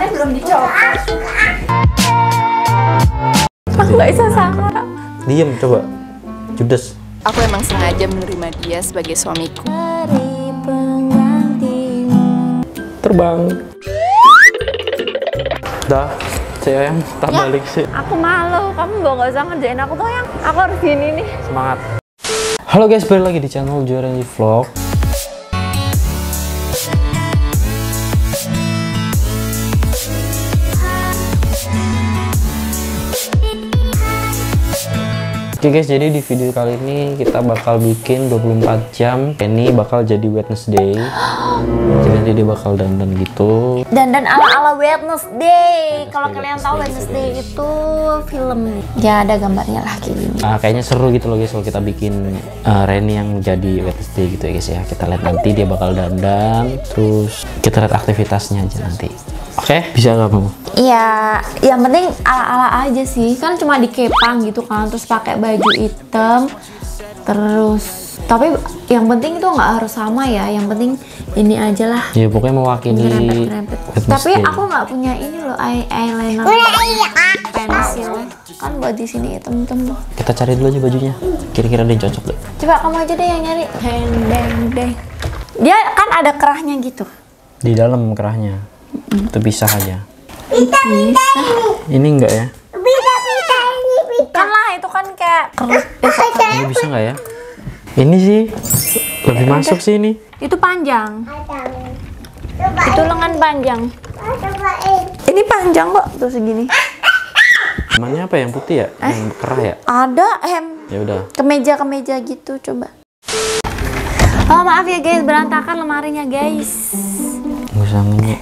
tangannya belum dicopot. Aku nggak bisa sangka. Diem coba. Judes. Aku emang sengaja menerima dia sebagai suamiku. Terbang. Dah, si Ayang tak Ya, balik sih. aku malu. Kamu nggak usah ngerjain aku tuh yang. Aku harus gini nih. Semangat. Halo guys, balik lagi di channel Jorenji Vlog. Oke guys, jadi di video kali ini kita bakal bikin 24 jam. Ini bakal jadi Wednesday. Jadi nanti dia bakal dandan gitu. Dandan ala-ala Wednesday. Kalau kalian tahu Wednesday itu film. Ya ada gambarnya lah kayak gini. Kayaknya seru gitu loh guys kalau kita bikin Reni yang jadi Wednesday gitu ya guys ya. Kita lihat nanti dia bakal dandan. Terus kita lihat aktivitasnya aja nanti. Oke, bisa nggak kamu? Iya, yang penting ala-ala aja sih. Kan cuma dikepang gitu kan, terus pakai baju hitam. Terus, tapi yang penting itu nggak harus sama ya. Yang penting ini aja lah. Ya pokoknya mewakili. Ngerempet-ngerempet. Tapi aku nggak punya ini loh, eyeliner, pensil. Kan buat di sini hitam-hitam. Kita cari dulu aja bajunya. Kira-kira ada yang cocok deh. Coba kamu aja deh yang nyari. Deng. Dia kan ada kerahnya gitu. Di dalam kerahnya. Itu pisah aja. Bisa. Ini enggak ya? Kan lah itu kan kayak kerah. Ini bisa nggak ya? Ini sih lebih masuk sih ini. Itu panjang. Itu lengan panjang. Ini panjang kok tuh segini. Namanya apa yang putih ya? Yang kerah ya? Ada hem. Ya udah. Kemeja gitu coba. Oh maaf ya guys, berantakan lemarinya guys. Nggak usah ngenyek.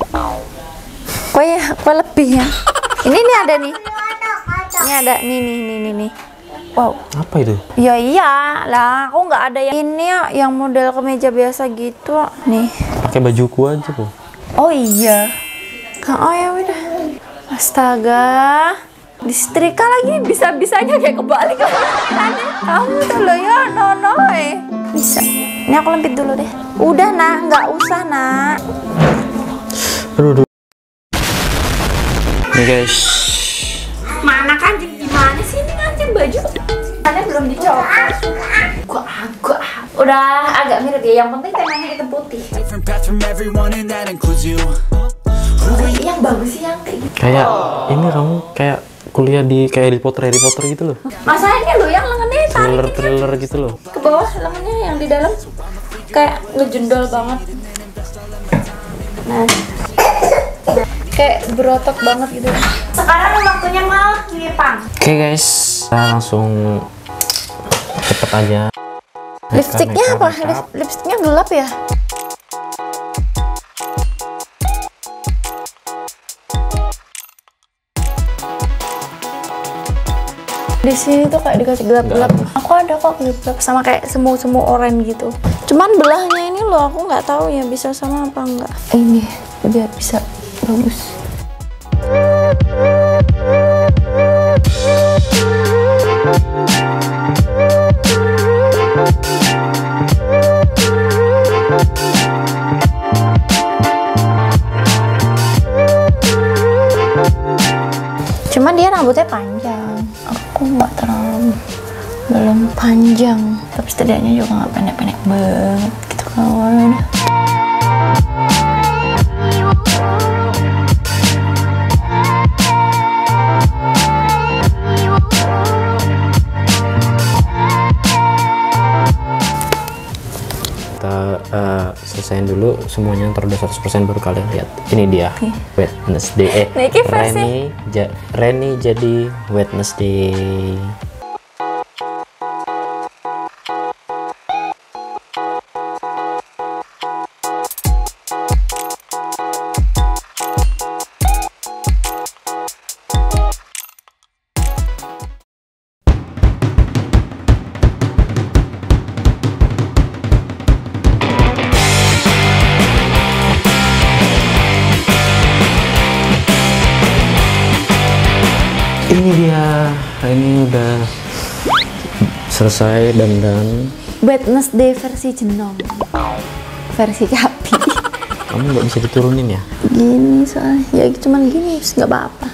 Kue lebih ya. Ini nih ada nih. Ini ada nih. Wow. Apa itu? Ya iya lah, aku nggak ada yang ini ya, yang model kemeja biasa gitu nih. Pakai bajuku aja tuh. Oh iya. Oh ya udah. Astaga. Disetrika lagi bisa-bisanya kayak kebalik. Kamu tuh lo ya nonoy. Bisa. Ini aku lempit dulu deh. Udah nak, nggak usah nak. Aduh. Nih guys. Mana kancing gimana sih ini kancing baju? Kalian belum dicopot. Gua udah agak mirip ya. Yang penting temanya hitam putih. Yang bagus sih yang kayak gitu. Kayak ini kamu kayak kuliah di Harry Potter gitu loh. Masalahnya lo yang lengannya tarik Thriller gitu loh. ke bawah, lengannya yang di dalam kayak ngejendol banget. Nah, kayak berotot banget gitu. Sekarang waktunya malah ngepang. Oke guys, kita langsung cepet aja. Lipstiknya apa? Lipstiknya gelap ya? Di sini tuh kayak dikasih gelap-gelap. Aku ada kok gelap-gelap sama kayak semu-semu oranye gitu. Cuman belahnya ini loh aku nggak tahu ya bisa sama apa enggak. Ini biar bisa bagus. Cuman dia rambutnya panjang. Aku nggak terlalu belum panjang, tapi setidaknya juga nggak pendek-pendek banget gitu kawan. Kita selesaiin dulu semuanya, ntar udah 100% baru kalian lihat. Ini dia Wednesday. Reni jadi Wednesday. Ini dia, Reni udah selesai dandan. Wednesday versi jenong, versi capi. Kamu nggak bisa diturunin ya? Gini soalnya, ya cuman gini, nggak apa-apa.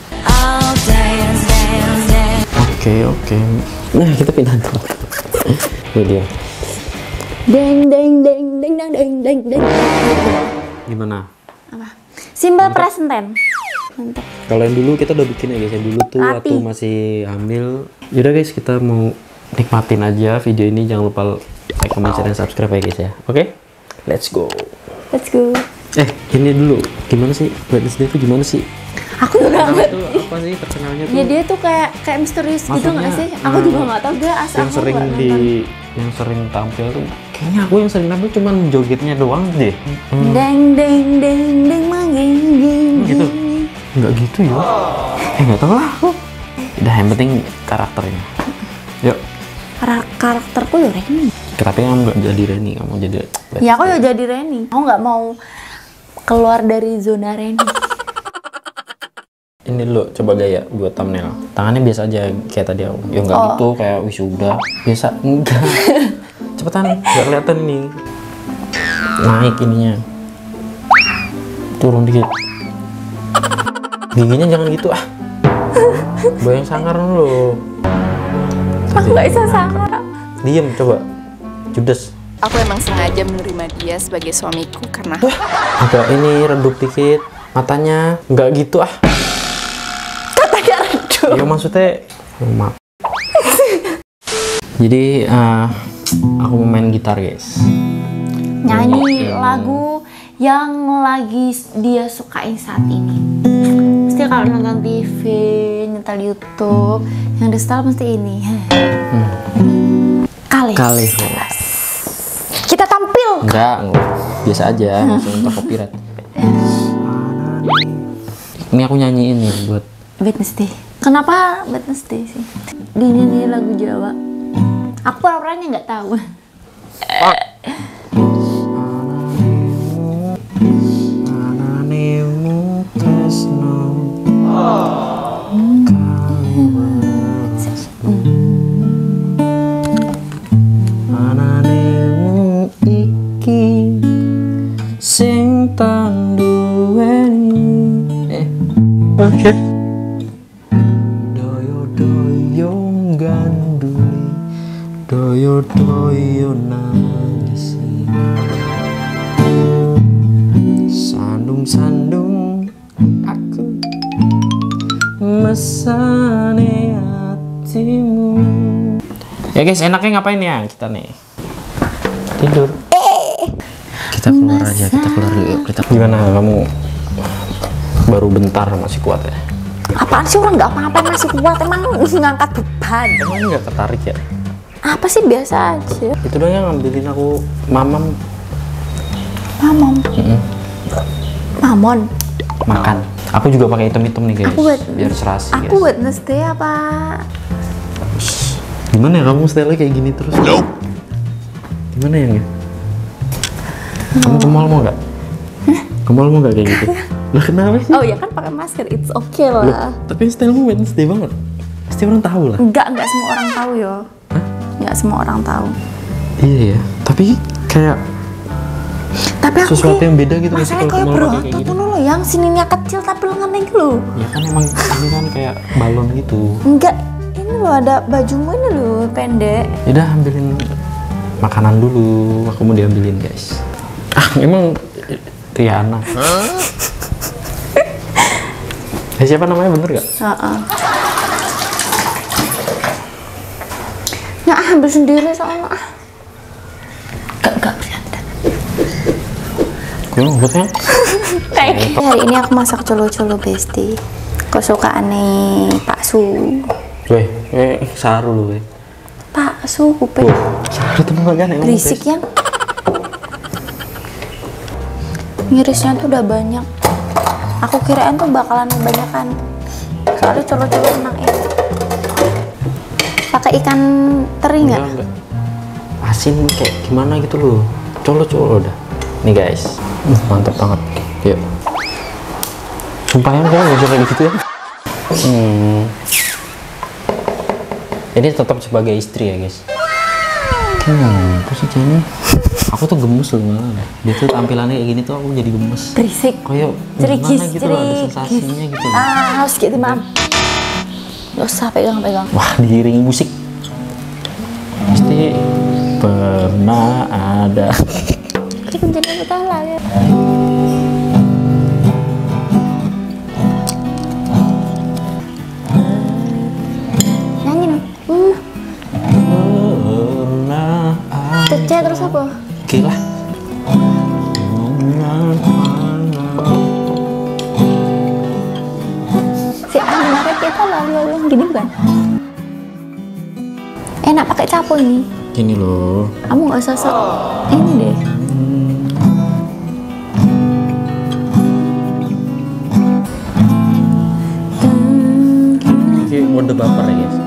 Oke. Nah, kita pindah tempat. Ini dia. Deng deng deng deng deng deng deng deng. Gimana? Apa? Simple present tense. Mantap. Kalau yang dulu kita udah bikin ya guys, yang dulu tuh Rapi. waktu masih hamil. Yaudah guys, kita mau nikmatin aja video ini. Jangan lupa like, comment, share, dan subscribe ya guys ya. Oke? Let's go. Let's go. Ini dulu. Gimana sih? Wednesday itu gimana sih? Aku juga nggak. Itu apa sih terkenalnya tuh? Ya dia tuh kayak misterius gitu nggak sih? Aku juga nggak tahu dia asal yang sering yang sering tampil tuh kayaknya aku yang sering tampil cuman jogetnya doang deh. Deng deng deng deng manggeng geng. Gitu. Nggak gitu ya. Nggak tahu lah aku. Udah yang penting karakternya. Yuk. Karakterku ya Reni. Tapi kamu nggak jadi Reni, kamu jadi. Ya aku ya jadi Reni. Aku nggak mau keluar dari zona Reni. Ini dulu coba gaya buat thumbnail. Tangannya biasa aja kayak tadi aku. Ya nggak gitu kayak wisuda. Biasa enggak. Cepetan, nggak kelihatan nih. Naik ininya. Turun dikit. Giginya jangan gitu ah. Bayang sangar lo. Aku nggak bisa sangar. Diem coba. Judes. Aku emang sengaja menerima dia sebagai suamiku karena Agak ini redup dikit. Matanya nggak gitu ah. Katanya redup. Ya maksudnya maaf. Jadi aku mau main gitar guys. Nyanyi lagu yang lagi dia sukain saat ini. Mesti kalau nonton TV, nyetel YouTube, yang di style mesti ini. Kali. Kita tampil. Enggak. Biasa aja, langsung untuk copyright. Ini aku nyanyiin nih buat Wednesday. Kenapa Wednesday sih? Dinyanyi lagu Jawa. Aku pura-puranya nggak tahu. Oke. Doyo ganduli, doyo nangisi, sandung aku mesane hatimu. Ya guys, enaknya ngapain ya kita nih? Tidur. Kita keluar aja, kita keluar dulu. Gimana kamu? Baru bentar masih kuat ya? Apaan sih orang nggak apa-apa masih kuat, emang ngangkat beban. Emang nggak ketarik ya? Apa sih biasa aja. Itu doang yang ngambilin aku mamam. Mamon. Makan. Aku juga pakai hitam-hitam nih guys. Biar serasi. Aku Wednesday apa? Gimana ya kamu style kayak gini terus? Gimana ya? Kamu ke mall mau nggak? Ke mall mau nggak kayak gitu? Lah kenapa sih? Oh ya kan pakai masker, it's okay lah. Loh, tapi stylemu Wednesday banget. Pasti orang tahu lah. Enggak semua orang tahu yo. Enggak semua orang tahu. Iya ya. Tapi kayak aku sesuatu yang beda gitu. Masalahnya kayak berotot tuh lo yang sininya kecil tapi lengannya gitu loh. Ya kan emang ini kan kayak balon gitu. Enggak, ini lo ada bajumu ini lo pendek. Yaudah ambilin makanan dulu. Aku mau diambilin guys. Emang Riana. Siapa namanya bener gak? Nggak ambil sendiri soalnya. Gak bercanda. Gue ngobotnya. Hari ini aku masak colo-colo besti. Kesukaan nih Pak Su. Weh, saru lu weh. Pak Su kuping. Saru temen kan yang berisik ya. Ngirisnya tuh udah banyak. Aku kirain tuh bakalan kebanyakan. Soalnya colo-colo enak ya. Pakai ikan teri nggak? Enggak. Asin kayak gimana gitu loh. Colo-colo udah. Nih guys. Mantap banget. Yuk. Sumpah ya kamu gak kayak gitu ya. Ini tetap sebagai istri ya guys. Apa sih Jenny? Aku tuh gemes loh malah. Dia tuh tampilannya kayak gini tuh aku jadi gemes. Berisik. Kayak gimana gitu loh, ada sensasinya gitu. Harus gitu, Mam. Gak usah pegang-pegang. Wah, diiringi musik. Pasti pernah ada. Ini kuncinya betul lah ya. Nyanyi dong. Pernah ada. Cece terus apa? Gila. Si Anwar kita lalu gini bukan? Enak pakai capo ini. Gini loh. Kamu nggak usah sok ini deh. Ini mode baper ya guys.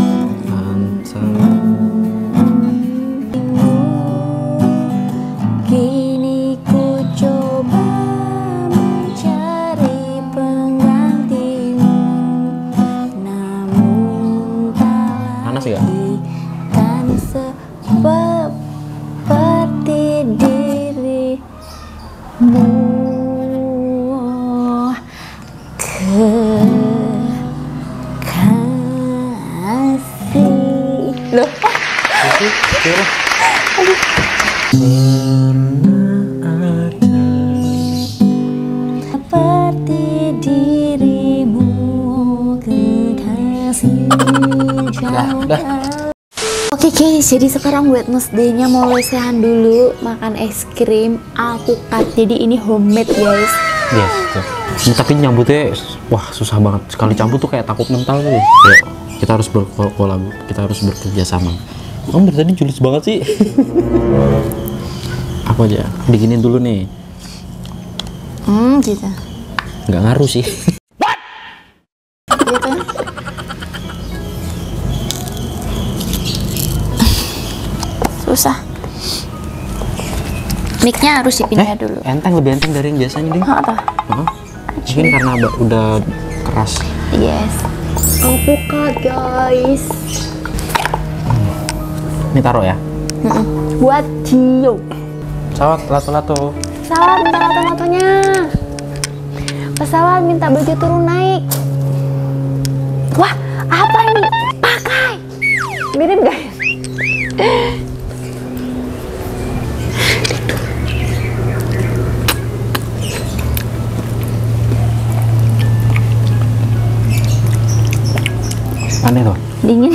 Kini ku coba mencari penggantimu, namun Panas ya? kan seperti dirimu. Kekasih. Loh, seperti dirimu, kekasih jauh. Oke guys, jadi sekarang Wednesday-nya mau lesehan dulu, makan es krim alpukat. Jadi ini homemade guys. Yes, tuh. Ini tapi nyambutnya wah susah banget. Sekali campur tuh kayak takut mental tuh. Yuk, kita harus berkolab, kita harus bekerja sama. Kamu dari tadi julid banget sih. Apa aja? Bikinin dulu nih. Gitu. Nggak ngaruh sih. Gitu. Susah. Mic-nya harus dipindah dulu. Enteng, lebih enteng dari yang biasanya deh. Apa? Mungkin karena udah keras. Yes. Alpukat guys. Ini taruh ya. Buat Gio. Pesawat lato-lato. Pesawat minta lato-latonya. Pesawat minta baju turun naik. Wah, apa ini? Pakai. Mirip gak? Aneh tuh. Dingin.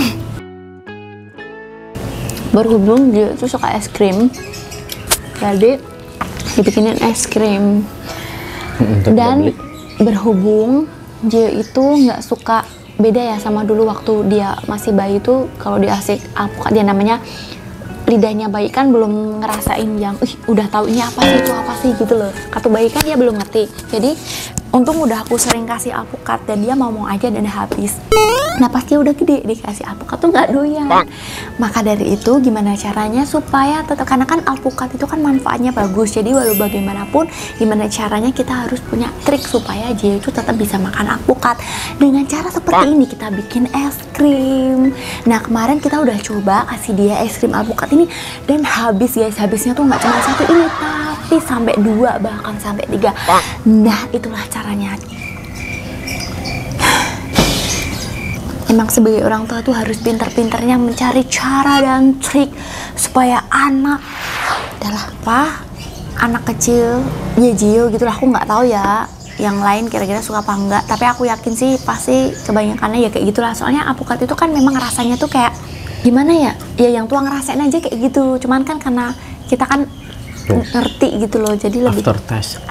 Berhubung dia tuh suka es krim, jadi dibikinin es krim. Dan berhubung dia itu nggak suka, beda ya sama dulu waktu dia masih bayi tuh, kalau dikasih alpukat, dia namanya lidahnya bayi kan belum ngerasain yang udah tahu ini apa sih, itu apa sih gitu loh. Kartu bayi kan dia belum ngerti. Jadi untung udah aku sering kasih alpukat dan dia mau aja dan habis. Nah pas dia udah gede dikasih alpukat tuh nggak doyan. Maka dari itu gimana caranya supaya tetap, karena kan alpukat itu kan manfaatnya bagus. Jadi walau bagaimanapun gimana caranya kita harus punya trik supaya dia itu tetap bisa makan alpukat. Dengan cara seperti ini kita bikin es krim. Nah kemarin kita udah coba kasih dia es krim alpukat ini dan habis guys. Habisnya tuh nggak cuma satu ini tapi sampai 2 bahkan sampai 3. Nah itulah caranya. Emang sebagai orang tua tuh harus pintar-pintarnya mencari cara dan trik supaya anak adalah apa, anak kecil ya Gio gitu lah. Aku nggak tahu ya yang lain kira-kira suka apa enggak, tapi aku yakin sih pasti kebanyakannya ya kayak gitulah. Soalnya alpukat itu kan memang rasanya tuh kayak gimana ya, ya yang tua ngerasain aja kayak gitu. Cuman kan karena kita kan ngerti gitu loh, jadi lebih aftertaste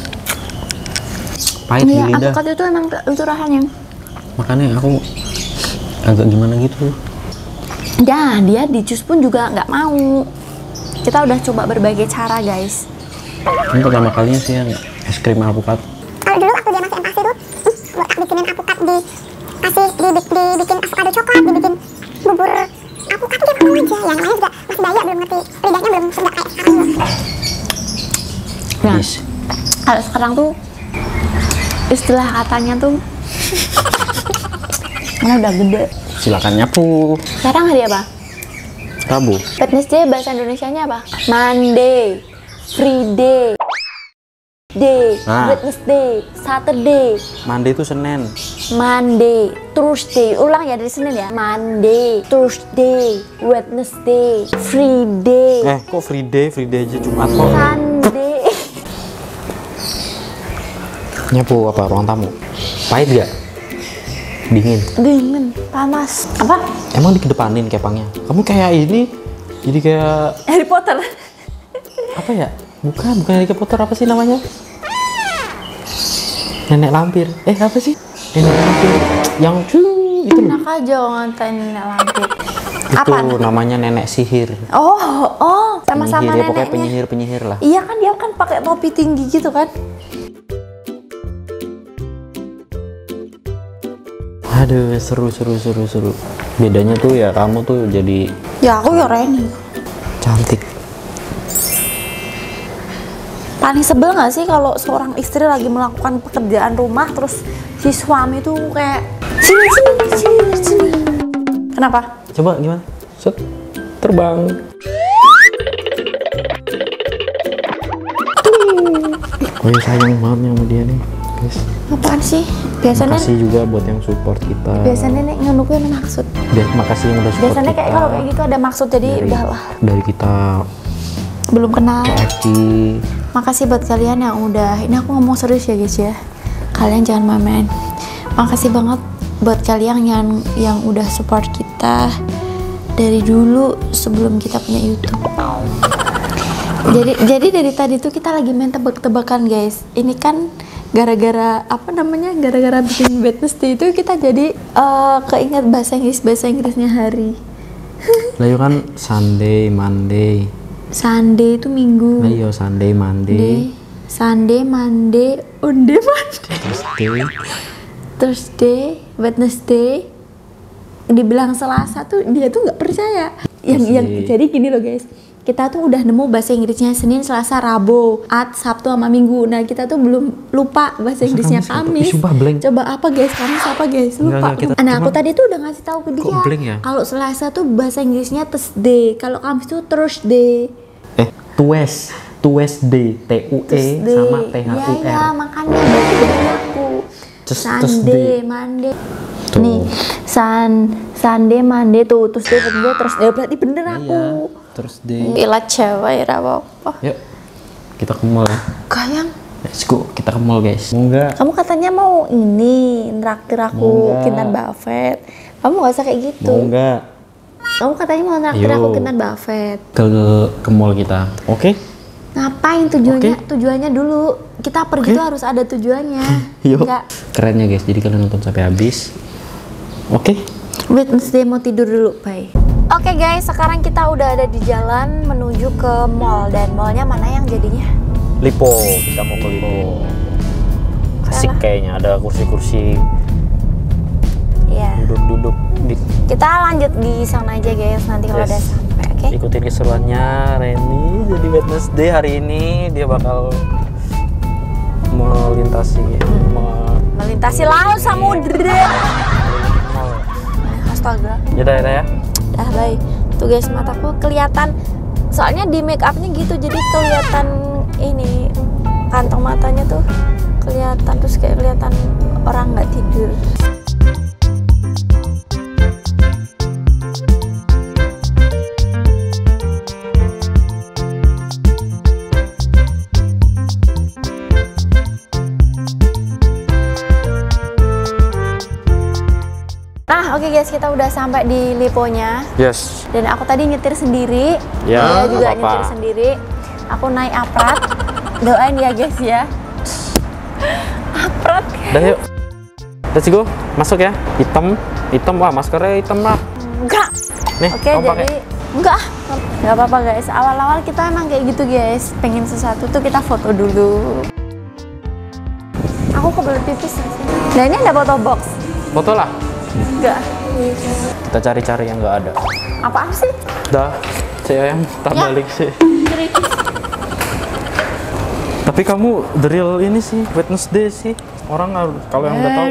pahit di ya, lidah. alpukat itu emang itu rasanya. Makanya aku agak gimana gitu. Ya, dia di jus pun juga nggak mau. Kita udah coba berbagai cara, guys. Ini pertama kalinya sih yang es krim alpukat. Kalau dulu waktu dia masih MPASI tuh, buat bikinin alpukat, dibikin avocado coklat, dibikin bubur alpukat tuh dia mau aja. Yang lain juga masih daya, belum ngerti, lidahnya belum sudah kayak sekarang. Nah, kalau sekarang tuh istilah katanya tuh mana udah gede. Silakan nyapu. Sekarang hari apa? Rabu. Wednesday bahasa Indonesianya apa? Monday, Friday, Day, Wednesday, Saturday. Monday itu Senin. Monday, Tuesday. Ulang ya dari Senin ya. Monday, Tuesday, Wednesday, Friday. Kok Friday? Friday aja Jumat kok. Sunday. Nyapu apa? Ruang tamu. Pahit gak? Dingin. Dingin, panas. Apa? Emang dikedepanin kepangnya? Kamu kayak ini, jadi kayak Harry Potter. apa ya? Bukan Harry Potter, apa sih namanya? Nenek lampir. Apa sih? Nenek lampir. Yang itu loh. Enak aja ngatain nenek lampir. Itu namanya nenek sihir. Oh, sama-sama Penyihir, ya, pokoknya neneknya. penyihir lah. Iya kan dia kan pakai topi tinggi gitu kan? Aduh, seru. Bedanya tuh ya kamu tuh jadi Ya aku ya Reni. cantik. Paling sebel nggak sih kalau seorang istri lagi melakukan pekerjaan rumah terus si suami tuh kayak sini. Kenapa? Coba gimana? Set, terbang. Oh ya, sayang banget sama dia nih, guys. Apaan sih? Biasanya Makasih juga buat yang support kita. biasanya nek ngenukuin maksud. Makasih yang udah support Biasanya kita. kayak kalau kayak gitu ada maksud jadi udahlah. Dari kita Belum kenal. Eki. Makasih buat kalian yang udah, ini aku ngomong serius ya guys ya. Kalian jangan main-main. Makasih banget buat kalian yang udah support kita dari dulu sebelum kita punya YouTube. Jadi dari tadi tuh kita lagi main tebak-tebakan guys. Ini kan gara-gara apa namanya? Gara-gara bikin Wednesday itu kita jadi keinget bahasa Inggrisnya hari. Lah yuk kan Sunday, Monday. Sunday itu minggu. Ayo Sunday, Monday. Sunday, Monday, Monday. Tuesday. Thursday, Wednesday, dibilang Selasa tuh dia tuh nggak percaya. Yang jadi gini loh guys, kita tuh udah nemu bahasa Inggrisnya Senin, Selasa, Rabu, Sabtu sama Minggu. Nah kita tuh belum lupa bahasa Inggrisnya Kamis. Sumpah blank. Coba apa guys? Kamis apa guys? Lupa. Nah aku tadi tuh udah ngasih tahu ke dia. blank ya? Kalau Selasa tuh bahasa Inggrisnya Thursday, kalau Kamis tuh Thursday. Tuesday, T-U-E sama T-H-U-R. Iya, makanya berarti bener aku. Sunday, Monday. Tuh. Nih, Sunday, Monday tuh, Tuesday, Wednesday, Thursday. Berarti bener aku. Thursday. Gila cewek, apa-apa. Yuk, kita ke mall ya. Kayang. Let's go, kita ke mall guys. Mau nggak? Kamu katanya mau ini, nraktir aku Kintan Buffett. Kamu gak usah kayak gitu. Mau nggak? Kamu katanya mau nraktir Ayo. aku Kintan Buffett. Ke mall kita, oke? Ngapain tujuannya? Tujuannya dulu. Kita pergi tuh harus ada tujuannya. Yuk. Enggak. Keren ya guys, jadi kalian nonton sampai habis. Oke? Wednesday mau tidur dulu, bye. Oke guys, sekarang kita udah ada di jalan menuju ke mall. Dan mallnya mana yang jadinya? Lipo, kita mau ke Lipo. Asik kayaknya, ada kursi-kursi Iya. duduk-duduk di. Kita lanjut di sana aja guys, nanti kalau udah sampai, oke? Ikutin keseruannya Reni. Jadi Wednesday hari ini dia bakal melintasi Melintasi laut samudera. Astaga. Yaudah ya. Dah, bye. Tuh guys, mataku kelihatan. Soalnya di make upnya gitu, jadi kelihatan ini kantong matanya tuh kelihatan, terus kayak kelihatan orang nggak tidur. Nah, oke guys, kita udah sampai di Liponya. Yes. Dan aku tadi nyetir sendiri. Ya, Dia juga nggak apa-apa. nyetir sendiri. Aku naik aprat. Doain ya guys ya. Aprat. Udah yuk. Let's go. Masuk ya. Hitam. Wah, maskernya hitam lah. Enggak. Nih, Oke, kamu jadi pakai. enggak apa-apa guys. Awal-awal kita emang kayak gitu guys. Pengen sesuatu tuh kita foto dulu. Aku kebelet pipis sih. Nah, ini ada foto box. Foto lah. Enggak. Kita cari-cari yang nggak ada. Apaan sih? Dah, saya yang tak Ya. balik sih. Tapi kamu the real ini sih, Wednesday sih. Orang kalau yang udah tahu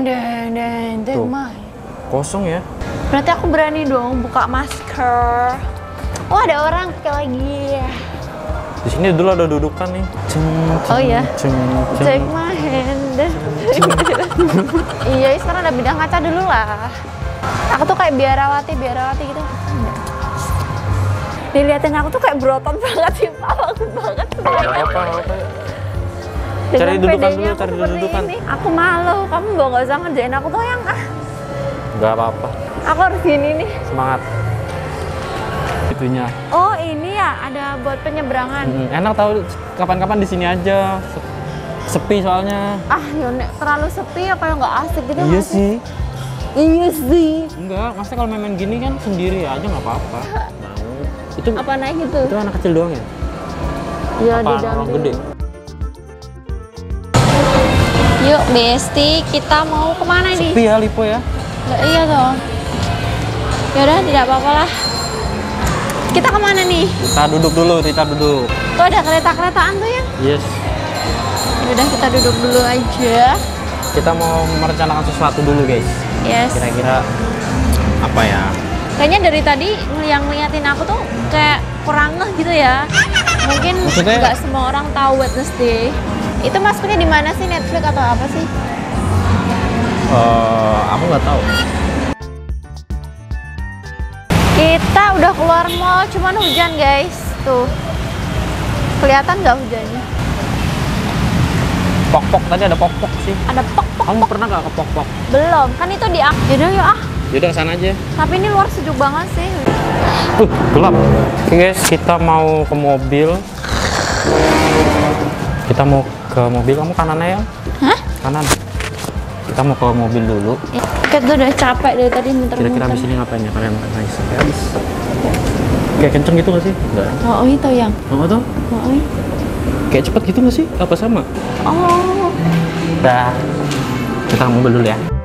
Tuh. kosong ya. Berarti aku berani dong buka masker. Oh, ada orang pakai lagi. Di sini dulu ada dudukan nih. Oh iya. Ceng. Take my hand. Iya, sekarang ada bidang kaca dulu lah. Aku tuh kayak biarawati gitu. Diliatin aku tuh kayak berotot banget sih, bagus banget. Apa? Dengan Cari dudukan pedenya dulu, aku cari seperti dudukan. ini. Aku malu, kamu gak usah ngerjain aku tuh yang Gak apa-apa. Aku harus gini nih. Semangat. Itunya. Oh ini ya, ada buat penyeberangan. Enak tahu kapan-kapan di sini aja. Sepi soalnya. Ah Yone, terlalu sepi apa yang nggak asik gitu? Iya nggak sih. Iya sih. Enggak, maksudnya kalau main gini kan sendiri aja nggak apa-apa. Mau. Itu Apa naik gitu? itu anak kecil doang ya? Iya di Apa dalam. orang gede? Yuk Besti, kita mau kemana nih? Sepi ya Lipo ya. Nggak, iya dong. Yaudah, tidak apa-apa lah. Kita kemana nih? Kita duduk dulu, kita duduk. Tuh ada kereta-keretaan tuh ya? Yes. Yaudah kita duduk dulu aja. Kita mau merencanakan sesuatu dulu guys. Yes. Kira-kira apa ya? Kayaknya dari tadi yang ngeliatin aku tuh kayak kurang ngeh gitu ya. Mungkin Maksudnya? nggak semua orang tahu Wednesday. Itu masuknya di mana sih, Netflix atau apa sih? Aku nggak tahu. Kita udah keluar mall, cuman hujan guys. Tuh, kelihatan nggak hujannya? Pok-pok, tadi ada pok-pok sih. Ada pok. Kamu pernah nggak ke pok-pok? Belum, kan itu di. Yaudah yuk ah. Yaudah kesana aja. Tapi ini luar sejuk banget sih. Gelap. Oke guys, kita mau ke mobil. Kita mau ke mobil, kamu kanan ya? Hah? Kanan. Kita mau ke mobil dulu. Kita tuh udah capek dari tadi muter-muter. Kira-kira abis ini ngapain ya? Kalian nangis sampai habis. Kayak kenceng gitu nggak sih? Enggak. Oh itu yang. Oh tuh? Oh. Kayak cepet gitu nggak sih? Apa sama? Oh. Dah. Kita ke mobil dulu ya.